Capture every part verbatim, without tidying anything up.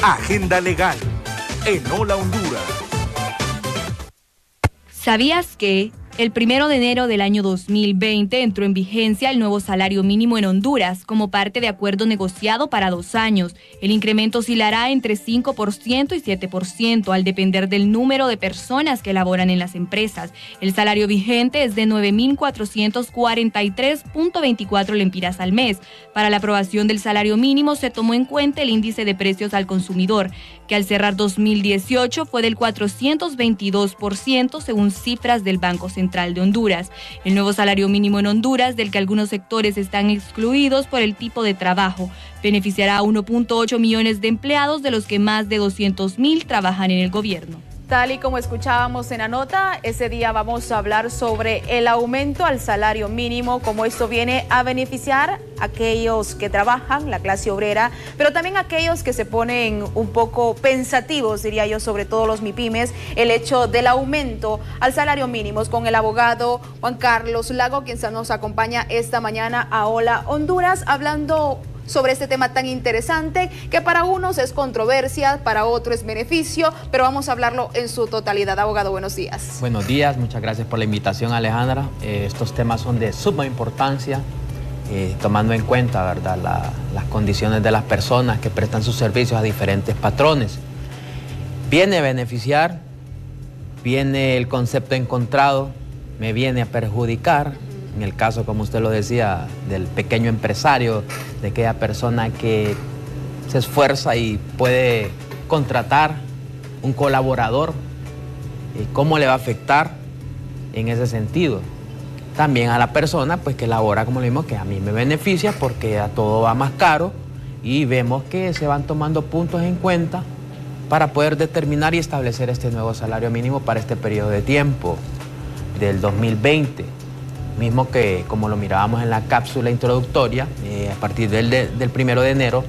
Agenda Legal en Hola Honduras. ¿Sabías que el primero de enero del año dos mil veinte entró en vigencia el nuevo salario mínimo en Honduras como parte de acuerdo negociado para dos años? El incremento oscilará entre cinco por ciento y siete por ciento al depender del número de personas que laboran en las empresas. El salario vigente es de nueve mil cuatrocientos cuarenta y tres punto veinticuatro lempiras al mes. Para la aprobación del salario mínimo se tomó en cuenta el índice de precios al consumidor, que al cerrar dos mil dieciocho fue del cuatrocientos veintidós por ciento según cifras del Banco Central de Honduras. El nuevo salario mínimo en Honduras, del que algunos sectores están excluidos por el tipo de trabajo, beneficiará a uno punto ocho millones de empleados, de los que más de doscientos mil trabajan en el gobierno. Tal y como escuchábamos en la nota, ese día vamos a hablar sobre el aumento al salario mínimo, cómo esto viene a beneficiar a aquellos que trabajan, la clase obrera, pero también a aquellos que se ponen un poco pensativos, diría yo, sobre todo los MIPYMES, el hecho del aumento al salario mínimo, con el abogado Juan Carlos Lago, quien nos acompaña esta mañana a Hola Honduras, hablando sobre este tema tan interesante que para unos es controversia, para otros es beneficio, pero vamos a hablarlo en su totalidad. Abogado, buenos días. Buenos días, muchas gracias por la invitación, Alejandra. Eh, estos temas son de suma importancia, eh, tomando en cuenta, ¿verdad?, la, las condiciones de las personas que prestan sus servicios a diferentes patrones. Viene a beneficiar, viene el concepto encontrado, me viene a perjudicar. En el caso, como usted lo decía, del pequeño empresario, de aquella persona que se esfuerza y puede contratar un colaborador, ¿cómo le va a afectar en ese sentido? También a la persona pues, que labora, como le dimos, que a mí me beneficia porque a todo va más caro, y vemos que se van tomando puntos en cuenta para poder determinar y establecer este nuevo salario mínimo para este periodo de tiempo del dos mil veinte. Mismo que, como lo mirábamos en la cápsula introductoria, eh, a partir del, de, del primero de enero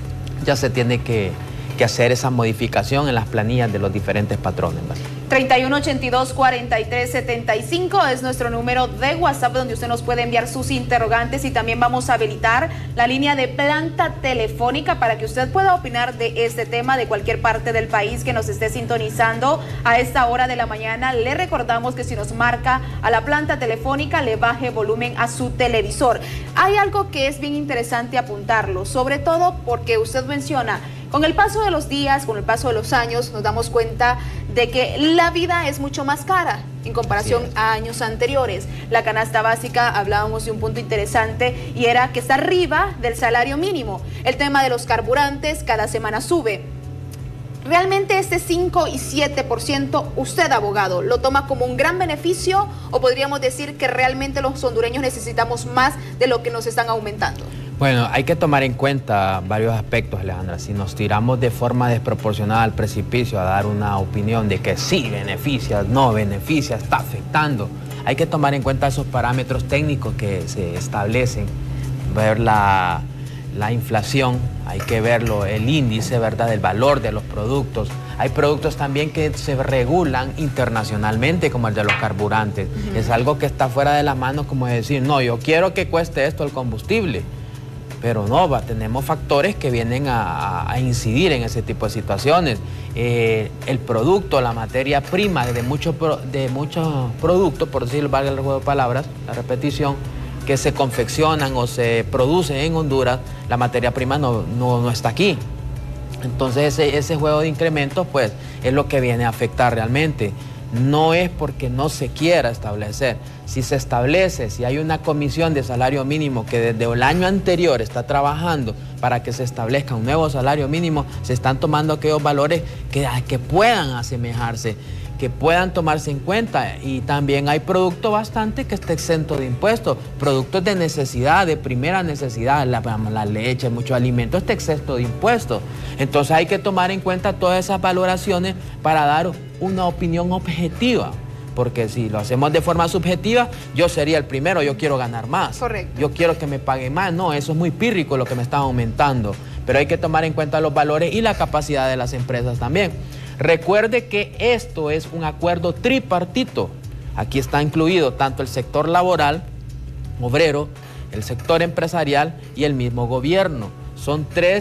ya se tiene que, que hacer esa modificación en las planillas de los diferentes patrones, ¿vale? treinta y uno ochenta y dos cuarenta y tres setenta y cinco es nuestro número de WhatsApp, donde usted nos puede enviar sus interrogantes, y también vamos a habilitar la línea de planta telefónica para que usted pueda opinar de este tema de cualquier parte del país que nos esté sintonizando a esta hora de la mañana. Le recordamos que si nos marca a la planta telefónica, le baje volumen a su televisor. Hay algo que es bien interesante apuntarlo, sobre todo porque usted menciona, con el paso de los días, con el paso de los años, nos damos cuenta de que la vida es mucho más cara en comparación a años anteriores. La canasta básica, hablábamos de un punto interesante, y era que está arriba del salario mínimo. El tema de los carburantes cada semana sube. ¿Realmente este cinco y siete por ciento, usted, abogado, lo toma como un gran beneficio, o podríamos decir que realmente los hondureños necesitamos más de lo que nos están aumentando? Bueno, hay que tomar en cuenta varios aspectos, Alejandra. Si nos tiramos de forma desproporcionada al precipicio a dar una opinión de que sí beneficia, no beneficia, está afectando, hay que tomar en cuenta esos parámetros técnicos que se establecen, ver la, la inflación, hay que verlo, el índice, ¿verdad?, del valor de los productos. Hay productos también que se regulan internacionalmente, como el de los carburantes. Uh-huh. Es algo que está fuera de las manos, como decir, no, yo quiero que cueste esto el combustible. Pero no, va, tenemos factores que vienen a, a incidir en ese tipo de situaciones. Eh, el producto, la materia prima de muchos de muchos productos, por decirlo, valga el juego de palabras, la repetición, que se confeccionan o se producen en Honduras, la materia prima no, no, no está aquí. Entonces ese, ese juego de incrementos pues es lo que viene a afectar realmente. No es porque no se quiera establecer. Si se establece, si hay una comisión de salario mínimo que desde el año anterior está trabajando para que se establezca un nuevo salario mínimo, se están tomando aquellos valores que, que puedan asemejarse, que puedan tomarse en cuenta. Y también hay producto bastante que está exento de impuestos, productos de necesidad, de primera necesidad, la, la leche, muchos alimentos, está exento de impuestos. Entonces hay que tomar en cuenta todas esas valoraciones para dar una opinión objetiva, porque si lo hacemos de forma subjetiva, yo sería el primero, yo quiero ganar más. Correcto. Yo quiero que me paguen más. No, eso es muy pírrico lo que me están aumentando, pero hay que tomar en cuenta los valores y la capacidad de las empresas también. Recuerde que esto es un acuerdo tripartito. Aquí está incluido tanto el sector laboral, obrero, el sector empresarial y el mismo gobierno. Son tres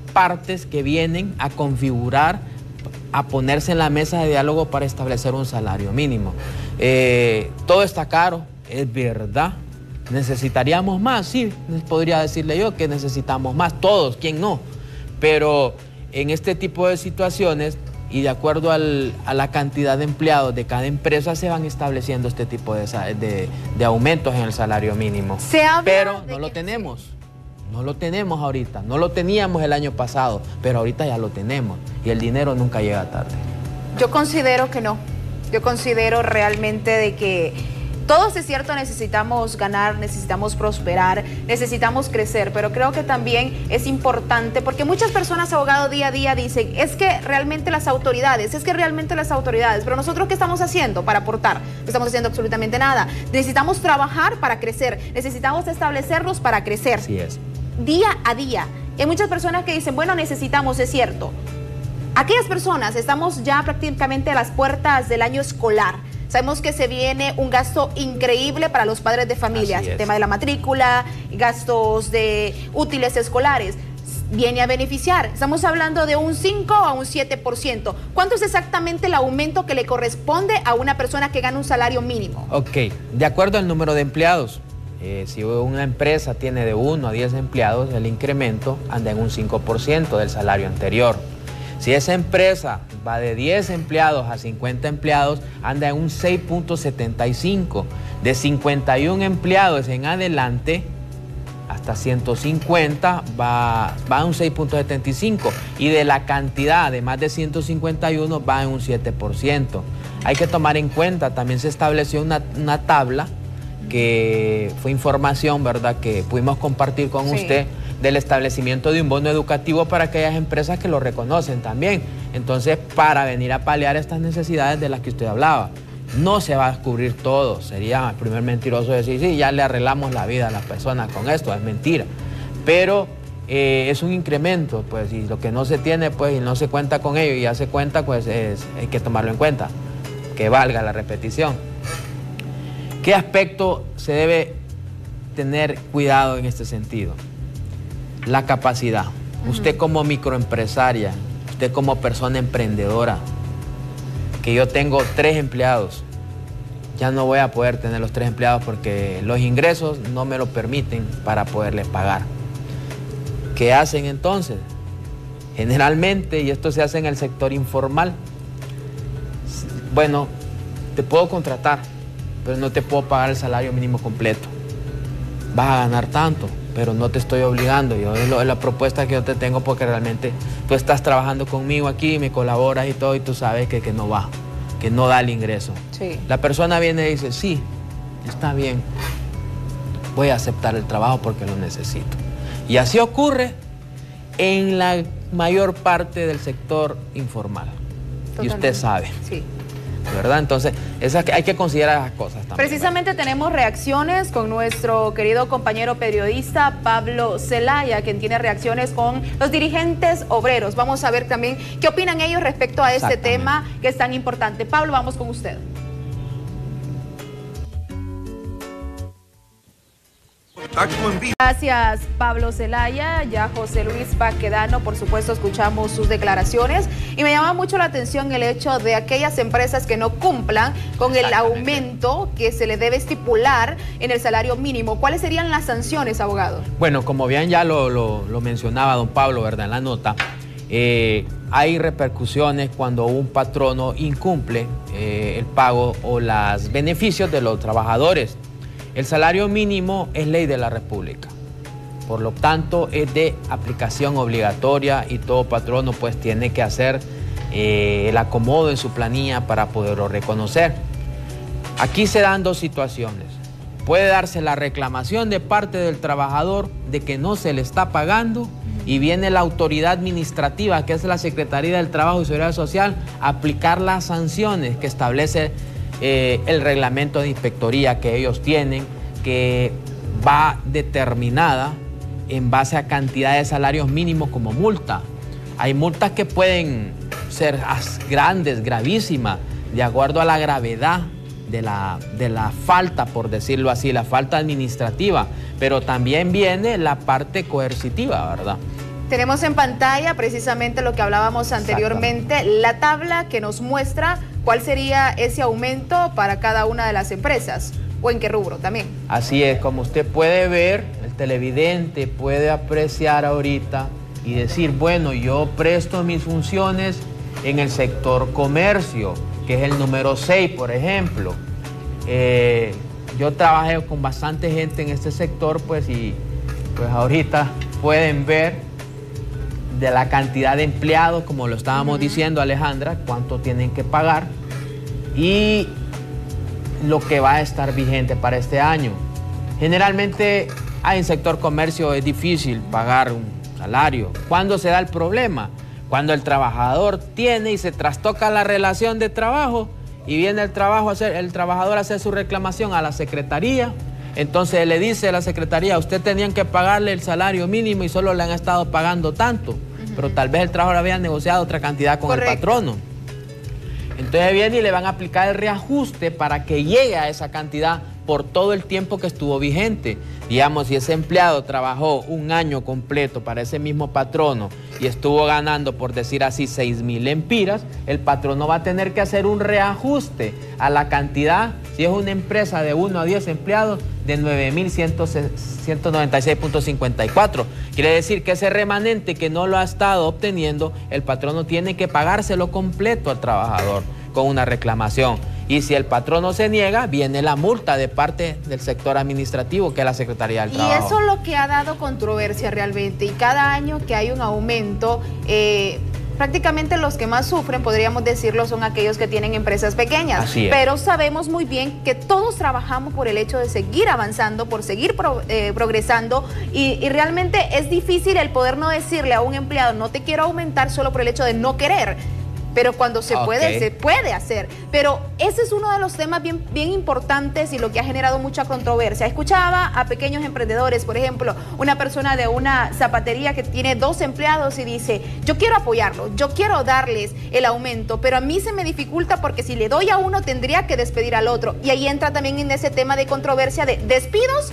partes que vienen a configurar, a ponerse en la mesa de diálogo para establecer un salario mínimo. Eh, todo está caro, es verdad. ¿Necesitaríamos más? Sí, podría decirle yo que necesitamos más, todos, ¿quién no? Pero en este tipo de situaciones y de acuerdo al, a la cantidad de empleados de cada empresa se van estableciendo este tipo de, de, de aumentos en el salario mínimo. Se habla pero de no lo que... tenemos, no lo tenemos ahorita, no lo teníamos el año pasado, pero ahorita ya lo tenemos y el dinero nunca llega tarde. Yo considero que no, yo considero realmente de que todos, es cierto, necesitamos ganar, necesitamos prosperar, necesitamos crecer, pero creo que también es importante, porque muchas personas, abogado, día a día dicen, es que realmente las autoridades, es que realmente las autoridades, pero nosotros, ¿qué estamos haciendo para aportar? No estamos haciendo absolutamente nada. Necesitamos trabajar para crecer, necesitamos establecernos para crecer. Así es. Día a día. Y hay muchas personas que dicen, bueno, necesitamos, es cierto. Aquellas personas, estamos ya prácticamente a las puertas del año escolar. Sabemos que se viene un gasto increíble para los padres de familias, el tema de la matrícula, gastos de útiles escolares, viene a beneficiar. Estamos hablando de un cinco a un siete por ciento. ¿Cuánto es exactamente el aumento que le corresponde a una persona que gana un salario mínimo? Ok, de acuerdo al número de empleados. Eh, si una empresa tiene de uno a diez empleados, el incremento anda en un cinco por ciento del salario anterior. Si esa empresa va de diez empleados a cincuenta empleados, anda en un seis punto setenta y cinco. De cincuenta y uno empleados en adelante, hasta ciento cincuenta, va, va a un seis punto setenta y cinco. Y de la cantidad de más de ciento cincuenta y uno, va en un siete por ciento. Hay que tomar en cuenta, también se estableció una, una tabla que fue información, ¿verdad?, que pudimos compartir con sí. usted, del establecimiento de un bono educativo para aquellas empresas que lo reconocen también. Entonces, para venir a paliar estas necesidades de las que usted hablaba, no se va a cubrir todo. Sería el primer mentiroso decir, sí, ya le arreglamos la vida a las personas con esto, es mentira. Pero eh, es un incremento, pues, y lo que no se tiene, pues, y no se cuenta con ello, y ya se cuenta, pues, es, hay que tomarlo en cuenta, que valga la repetición. ¿Qué aspecto se debe tener cuidado en este sentido? La capacidad. Uh-huh. Usted como microempresaria, usted como persona emprendedora, que yo tengo tres empleados, ya no voy a poder tener los tres empleados porque los ingresos no me lo permiten para poderles pagar. ¿Qué hacen entonces? Generalmente, y esto se hace en el sector informal, bueno, te puedo contratar, pero no te puedo pagar el salario mínimo completo. Vas a ganar tanto, pero no te estoy obligando. Yo, es, lo, es la propuesta que yo te tengo porque realmente tú estás trabajando conmigo aquí, me colaboras y todo, y tú sabes que, que no va, que no da el ingreso. Sí. La persona viene y dice, sí, está bien, voy a aceptar el trabajo porque lo necesito. Y así ocurre en la mayor parte del sector informal. Totalmente. Y usted sabe. Sí. ¿Verdad? Entonces, esas, hay que considerar esas cosas también. Precisamente ¿verdad? Tenemos reacciones con nuestro querido compañero periodista Pablo Zelaya, quien tiene reacciones con los dirigentes obreros. Vamos a ver también qué opinan ellos respecto a este tema que es tan importante. Pablo, vamos con usted. Gracias, Pablo Zelaya. Ya José Luis Baquedano, por supuesto, escuchamos sus declaraciones y me llama mucho la atención el hecho de aquellas empresas que no cumplan con el aumento que se le debe estipular en el salario mínimo. ¿Cuáles serían las sanciones, abogado? Bueno, como bien ya lo, lo, lo mencionaba don Pablo, ¿verdad?, en la nota, eh, hay repercusiones cuando un patrono incumple eh, el pago o los beneficios de los trabajadores. El salario mínimo es ley de la República, por lo tanto es de aplicación obligatoria y todo patrono pues tiene que hacer eh, el acomodo en su planilla para poderlo reconocer. Aquí se dan dos situaciones. Puede darse la reclamación de parte del trabajador de que no se le está pagando y viene la autoridad administrativa, que es la Secretaría del Trabajo y Seguridad Social, a aplicar las sanciones que establece Eh, el reglamento de inspectoría que ellos tienen, que va determinada en base a cantidad de salarios mínimos como multa. Hay multas que pueden ser grandes, gravísimas, de acuerdo a la gravedad de la, de la falta, por decirlo así, la falta administrativa, pero también viene la parte coercitiva, ¿verdad? Tenemos en pantalla precisamente lo que hablábamos anteriormente, la tabla que nos muestra cuál sería ese aumento para cada una de las empresas o en qué rubro también. Así es, como usted puede ver, el televidente puede apreciar ahorita y decir, bueno, yo presto mis funciones en el sector comercio, que es el número seis, por ejemplo. Eh, yo trabajé con bastante gente en este sector, pues, y pues ahorita pueden ver de la cantidad de empleados, como lo estábamos uh-huh. diciendo, Alejandra, cuánto tienen que pagar y lo que va a estar vigente para este año. Generalmente en el sector comercio es difícil pagar un salario. ¿Cuándo se da el problema? Cuando el trabajador tiene y se trastoca la relación de trabajo y viene el, trabajo a hacer, el trabajador a hacer su reclamación a la secretaría. Entonces le dice a la secretaría, usted tenían que pagarle el salario mínimo y solo le han estado pagando tanto, uh-huh. pero tal vez el trabajador había negociado otra cantidad con Correcto. El patrono. Entonces viene y le van a aplicar el reajuste para que llegue a esa cantidad por todo el tiempo que estuvo vigente. Digamos, si ese empleado trabajó un año completo para ese mismo patrono y estuvo ganando, por decir así, seis mil empiras, el patrono va a tener que hacer un reajuste a la cantidad, si es una empresa de uno a diez empleados, de nueve mil ciento noventa y seis punto cincuenta y cuatro. Quiere decir que ese remanente que no lo ha estado obteniendo, el patrono tiene que pagárselo completo al trabajador con una reclamación. Y si el patrono se niega, viene la multa de parte del sector administrativo, que es la Secretaría del Trabajo. Y eso es lo que ha dado controversia realmente. Y cada año que hay un aumento, eh, prácticamente los que más sufren, podríamos decirlo, son aquellos que tienen empresas pequeñas. Así es. Pero sabemos muy bien que todos trabajamos por el hecho de seguir avanzando, por seguir pro, eh, progresando. Y, y realmente es difícil el poder no decirle a un empleado, no te quiero aumentar solo por el hecho de no querer. Pero cuando se okay. puede, se puede hacer. Pero ese es uno de los temas bien, bien importantes y lo que ha generado mucha controversia. Escuchaba a pequeños emprendedores, por ejemplo, una persona de una zapatería que tiene dos empleados y dice, yo quiero apoyarlo, yo quiero darles el aumento, pero a mí se me dificulta porque si le doy a uno tendría que despedir al otro. Y ahí entra también en ese tema de controversia de despidos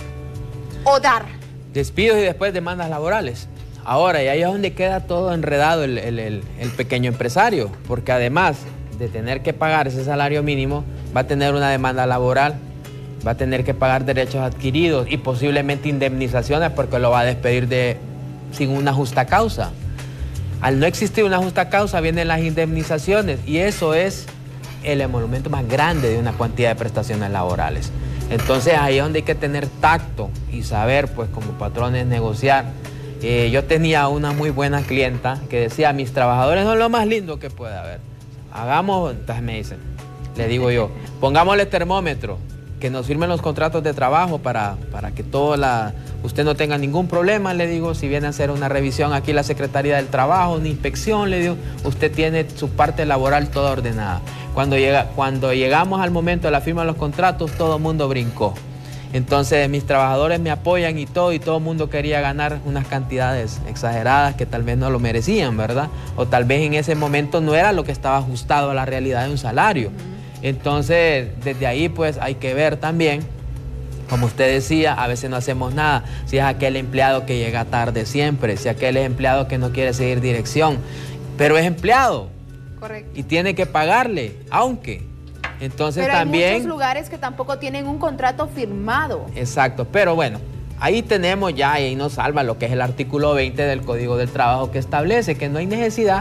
o dar. Despidos y después demandas laborales. Ahora, y ahí es donde queda todo enredado el, el, el, el pequeño empresario, porque además de tener que pagar ese salario mínimo, va a tener una demanda laboral, va a tener que pagar derechos adquiridos y posiblemente indemnizaciones porque lo va a despedir de, sin una justa causa. Al no existir una justa causa vienen las indemnizaciones y eso es el emolumento más grande de una cuantía de prestaciones laborales. Entonces ahí es donde hay que tener tacto y saber, pues como patrones, negociar. Eh, yo tenía una muy buena clienta que decía, mis trabajadores son lo más lindo que puede haber. Hagamos, entonces me dicen, le digo yo, pongámosle termómetro, que nos firmen los contratos de trabajo para, para que todo la, usted no tenga ningún problema, le digo, si viene a hacer una revisión aquí la Secretaría del Trabajo, una inspección, le digo, usted tiene su parte laboral toda ordenada. Cuando, llega, cuando llegamos al momento de la firma de los contratos, todo el mundo brincó. Entonces mis trabajadores me apoyan y todo, y todo el mundo quería ganar unas cantidades exageradas que tal vez no lo merecían, ¿verdad? O tal vez en ese momento no era lo que estaba ajustado a la realidad de un salario. Entonces, desde ahí pues hay que ver también, como usted decía, a veces no hacemos nada. Si es aquel empleado que llega tarde siempre, si aquel es empleado que no quiere seguir dirección, pero es empleado. Correcto. Y tiene que pagarle, aunque... Entonces pero también... hay muchos lugares que tampoco tienen un contrato firmado. Exacto, pero bueno, ahí tenemos ya, y ahí nos salva lo que es el artículo veinte del Código del Trabajo, que establece que no hay necesidad,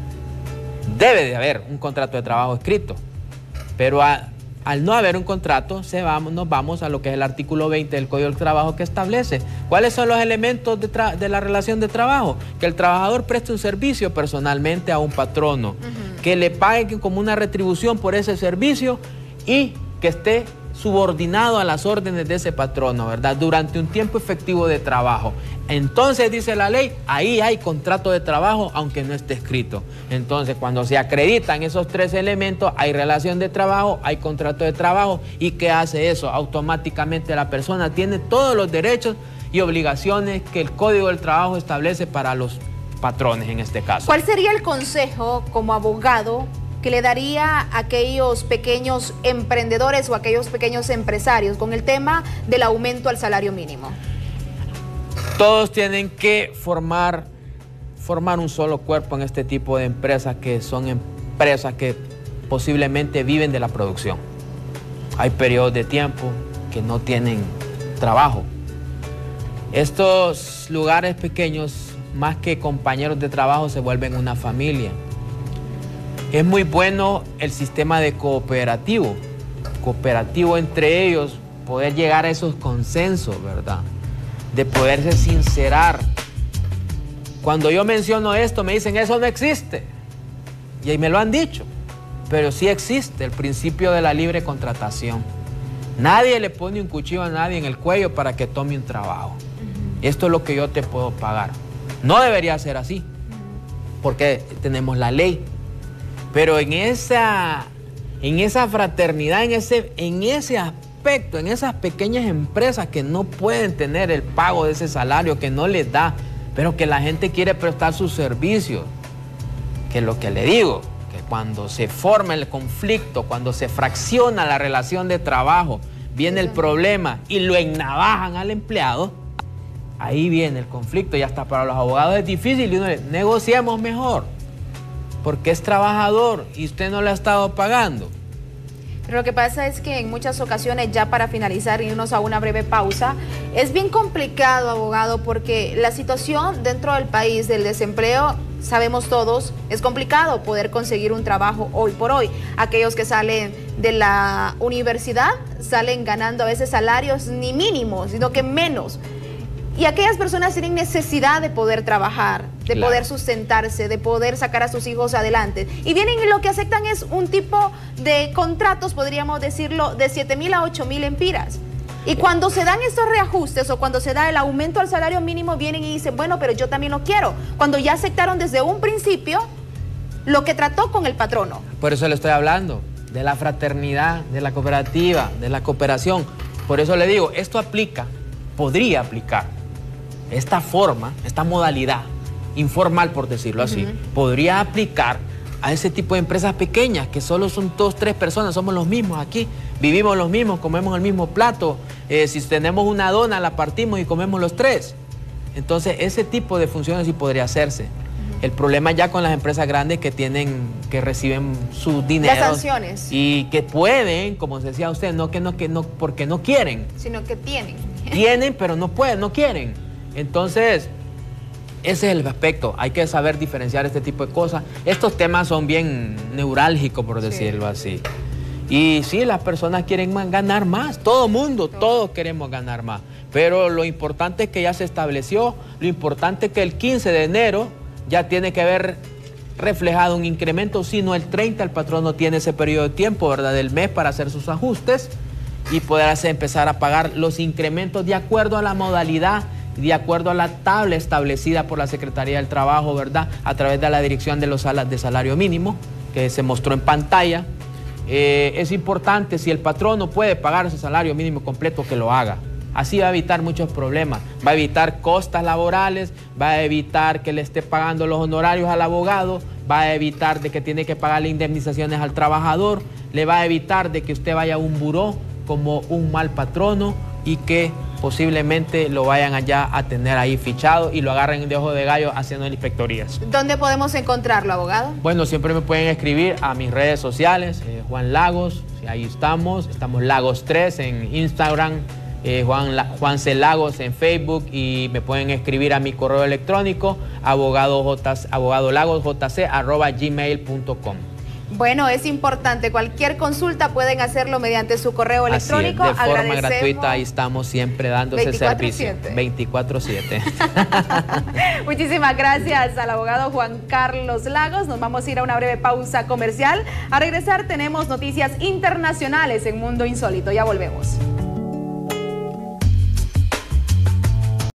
debe de haber un contrato de trabajo escrito, pero a, al no haber un contrato, se vamos, nos vamos a lo que es el artículo veinte del Código del Trabajo, que establece cuáles son los elementos de, de la relación de trabajo. Que el trabajador preste un servicio personalmente a un patrono, uh-huh. que le pague como una retribución por ese servicio y que esté subordinado a las órdenes de ese patrono, ¿verdad? Durante un tiempo efectivo de trabajo. Entonces, dice la ley, ahí hay contrato de trabajo, aunque no esté escrito. Entonces, cuando se acreditan esos tres elementos, hay relación de trabajo, hay contrato de trabajo. ¿Y qué hace eso? Automáticamente la persona tiene todos los derechos y obligaciones que el Código del Trabajo establece para los patrones en este caso. ¿Cuál sería el consejo como abogado que le daría a aquellos pequeños emprendedores o a aquellos pequeños empresarios con el tema del aumento al salario mínimo? Todos tienen que formar formar un solo cuerpo en este tipo de empresas que son empresas que posiblemente viven de la producción. Hay periodos de tiempo que no tienen trabajo. Estos lugares pequeños, más que compañeros de trabajo, se vuelven una familia. Es muy bueno el sistema de cooperativo, cooperativo entre ellos, poder llegar a esos consensos, ¿verdad? De poderse sincerar. Cuando yo menciono esto, me dicen, eso no existe. Y ahí me lo han dicho. Pero sí existe el principio de la libre contratación. Nadie le pone un cuchillo a nadie en el cuello para que tome un trabajo. Uh-huh. Esto es lo que yo te puedo pagar. No debería ser así, uh-huh, porque tenemos la ley. Pero en esa, en esa fraternidad, en ese, en ese aspecto, en esas pequeñas empresas que no pueden tener el pago de ese salario, que no les da, pero que la gente quiere prestar sus servicios, que es lo que le digo, que cuando se forma el conflicto, cuando se fracciona la relación de trabajo, viene el problema y lo ennavajan al empleado, ahí viene el conflicto. Y hasta para los abogados es difícil y uno le negociemos mejor, porque es trabajador y usted no le ha estado pagando. Pero lo que pasa es que en muchas ocasiones, ya para finalizar, irnos a una breve pausa, es bien complicado, abogado, porque la situación dentro del país del desempleo, sabemos todos, es complicado poder conseguir un trabajo hoy por hoy. Aquellos que salen de la universidad salen ganando a veces salarios ni mínimos, sino que menos. Y aquellas personas tienen necesidad de poder trabajar, de claro. poder sustentarse, de poder sacar a sus hijos adelante. Y vienen y lo que aceptan es un tipo de contratos, podríamos decirlo, de siete mil a ocho mil empiras. Y cuando se dan estos reajustes o cuando se da el aumento al salario mínimo, vienen y dicen, bueno, pero yo también lo quiero. Cuando ya aceptaron desde un principio lo que trató con el patrono. Por eso le estoy hablando de la fraternidad, de la cooperativa, de la cooperación. Por eso le digo, esto aplica, podría aplicar. Esta forma, esta modalidad informal, por decirlo así, uh-huh. podría aplicar a ese tipo de empresas pequeñas que solo son dos, tres personas, somos los mismos aquí, vivimos los mismos, comemos el mismo plato, eh, si tenemos una dona la partimos y comemos los tres. Entonces ese tipo de funciones sí podría hacerse. Uh-huh. El problema ya con las empresas grandes que tienen, que reciben sus dineros. Las sanciones. Y que pueden, como decía usted, no que no, que no, porque no quieren. Sino que tienen. Tienen, pero no pueden, no quieren. Entonces, ese es el aspecto. Hay que saber diferenciar este tipo de cosas. Estos temas son bien neurálgicos, por decirlo sí. así. Y sí, las personas quieren ganar más. Todo mundo, Todo. todos queremos ganar más. Pero lo importante es que ya se estableció. Lo importante es que el quince de enero ya tiene que haber reflejado un incremento. Si no, el treinta el patrono tiene ese periodo de tiempo, ¿verdad?, del mes para hacer sus ajustes y poder hacer, empezar a pagar los incrementos de acuerdo a la modalidad, de acuerdo a la tabla establecida por la Secretaría del Trabajo, ¿verdad?, a través de la Dirección de los Salas de Salario Mínimo, que se mostró en pantalla. Eh, es importante, si el patrono puede pagar ese salario mínimo completo, que lo haga. Así va a evitar muchos problemas, va a evitar costas laborales, va a evitar que le esté pagando los honorarios al abogado, va a evitar de que tiene que pagarle indemnizaciones al trabajador, le va a evitar de que usted vaya a un buró como un mal patrono y que posiblemente lo vayan allá a tener ahí fichado y lo agarren de ojo de gallo haciendo inspectorías. ¿Dónde podemos encontrarlo, abogado? Bueno, siempre me pueden escribir a mis redes sociales, eh, Juan Lagos, ahí estamos, estamos Lagos tres en Instagram, eh, Juan, La, Juan C. Lagos en Facebook, y me pueden escribir a mi correo electrónico abogado, j, abogado lagos j c arroba gmail punto com. Bueno, es importante, cualquier consulta pueden hacerlo mediante su correo electrónico. Así es, de forma gratuita, ahí estamos siempre dando ese servicio. veinticuatro siete. Muchísimas gracias al abogado Juan Carlos Lagos. Nos vamos a ir a una breve pausa comercial. A regresar tenemos noticias internacionales en Mundo Insólito. Ya volvemos.